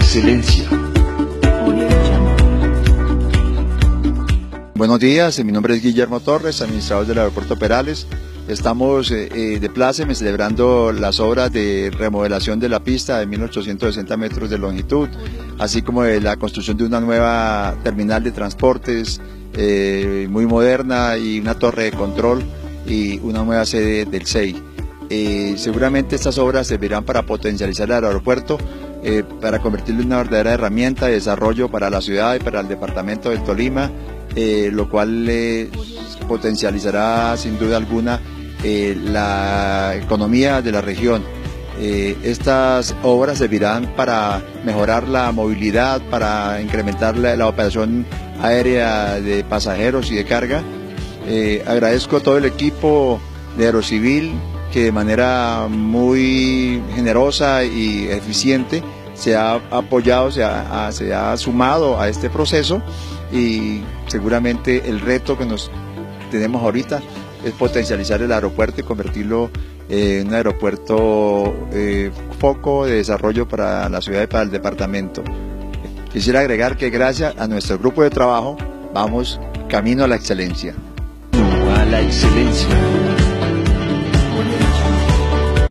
excelencia. Buenos días, mi nombre es Guillermo Torres, administrador del Aeropuerto Perales. Estamos de pláceme celebrando las obras de remodelación de la pista de 1860 metros de longitud, así como de la construcción de una nueva terminal de transportes muy moderna y una torre de control y una nueva sede del CEI. Seguramente estas obras servirán para potencializar el aeropuerto, para convertirlo en una verdadera herramienta de desarrollo para la ciudad y para el departamento del Tolima, lo cual potencializará sin duda alguna la economía de la región. Estas obras servirán para mejorar la movilidad, para incrementar la operación aérea de pasajeros y de carga. Agradezco a todo el equipo de Aerocivil que de manera muy generosa y eficiente se ha apoyado, se ha sumado a este proceso, y seguramente el reto que nos tenemos ahorita es potencializar el aeropuerto y convertirlo en un aeropuerto foco de desarrollo para la ciudad y para el departamento. Quisiera agregar que gracias a nuestro grupo de trabajo vamos camino a la excelencia. A la excelencia.